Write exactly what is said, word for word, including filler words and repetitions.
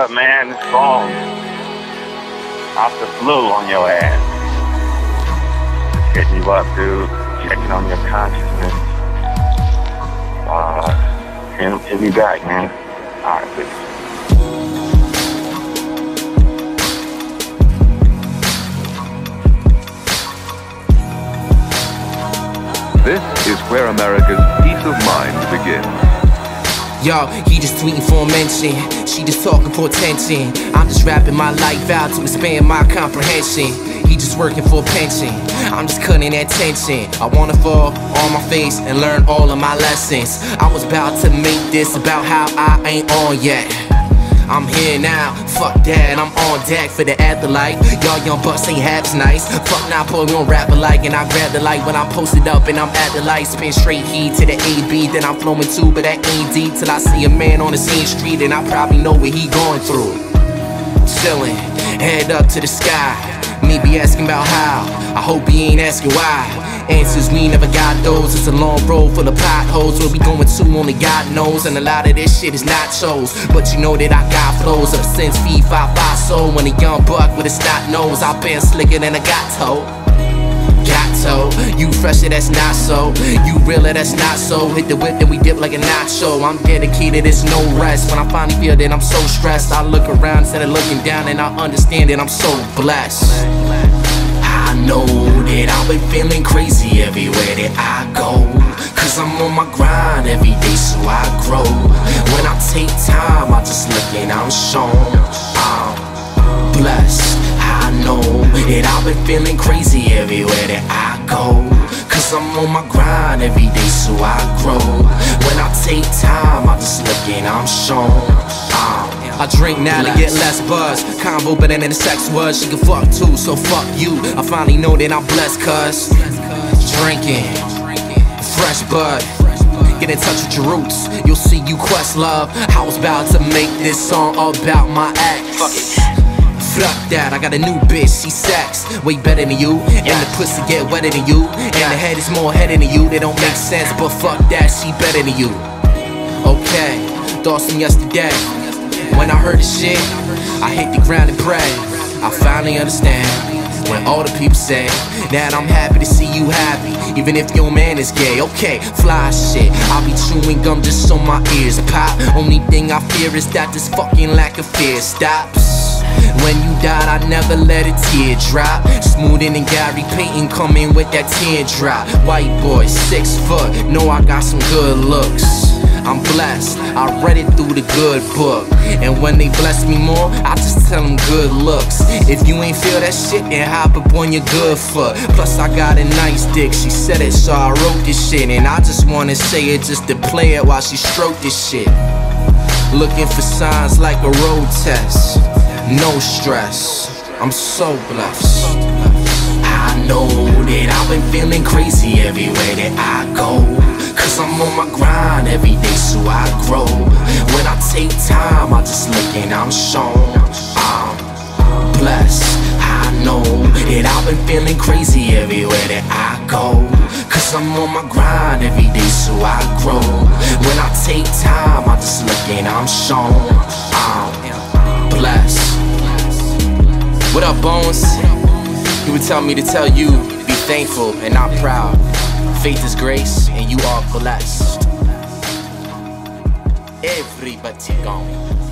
up, man? This phone off the blue on your ass. Just hitting you up, dude. Checking on your consciousness. Uh, hit, hit me back, man. All right, peace. This is where America's peace of mind begins. Yo, he just tweeting for a mention. She just talking for attention. I'm just rapping my life out to expand my comprehension. He just working for a pension. I'm just cutting that tension. I wanna fall on my face and learn all of my lessons. I was about to make this about how I ain't on yet. I'm here now, fuck that, I'm on deck for the afterlife. Y'all young bucks ain't half nice. Fuck now, boy, we don't rap alike. And I grab the light when I'm posted up and I'm at the light. Spin straight heat to the A B, then I'm flowing too, but that ain't deep. Till I see a man on the same street and I probably know what he going through. Chillin', head up to the sky. Me be asking about how, I hope he ain't asking why. Answers we never got those. It's a long road full of potholes. Where we going to only God knows. And a lot of this shit is nachos. But you know that I got flows up since Fee Fi Fi So. When a young buck with a snot nose, I've been slicker than a gato. Gato, you fresher, that's not so. You realer, that's not so. Hit the whip, then we dip like a nacho. I'm dedicated, it's no rest. When I finally feel that I'm so stressed, I look around instead of looking down, and I understand that I'm so blessed. I know that I've been feeling crazy everywhere that I go. Cause I'm on my grind every day so I grow. When I take time, I just look and I'm shown I'm blessed. I know that I've been feeling crazy everywhere that I go. Cause I'm on my grind every day so I grow. When I take time, I just look and I'm shown I'm I drink now to get less buzz. Combo better than the sex was. She can fuck too, so fuck you. I finally know that I'm blessed, cuz drinking fresh bud. Get in touch with your roots, you'll see you quest love. I was about to make this song about my ex. Fuck it. Fuck that, I got a new bitch, she sex way better than you, and the pussy get wetter than you, and the head is more headed than you. They don't make sense, but fuck that, she better than you. Okay, thoughts from yesterday. When I heard the shit, I hit the ground and pray. I finally understand when all the people say that I'm happy to see you happy, even if your man is gay. Okay, fly shit, I'll be chewing gum just so my ears pop. Only thing I fear is that this fucking lack of fear stops. When you died, I never let a tear drop. Smoother than Gary Payton coming with that teardrop. White boy, six foot, know I got some good looks. I'm blessed, I read it through the good book. And when they bless me more, I just tell them good looks. If you ain't feel that shit, then hop up on your good foot. Plus I got a nice dick, she said it, so I wrote this shit. And I just wanna say it just to play it while she stroked this shit. Looking for signs like a road test. No stress, I'm so blessed. I know that I've been feeling crazy everywhere that I go. Cause I'm on my grind every day so I grow. When I take time, I just look and I'm shown I'm blessed. I know that I've been feeling crazy everywhere that I go. Cause I'm on my grind every day so I grow. When I take time, I just look and I'm shown I'm blessed. What up, Bones? He would tell me to tell you, be thankful and not proud. Faith is grace, and you are blessed. Everybody gone.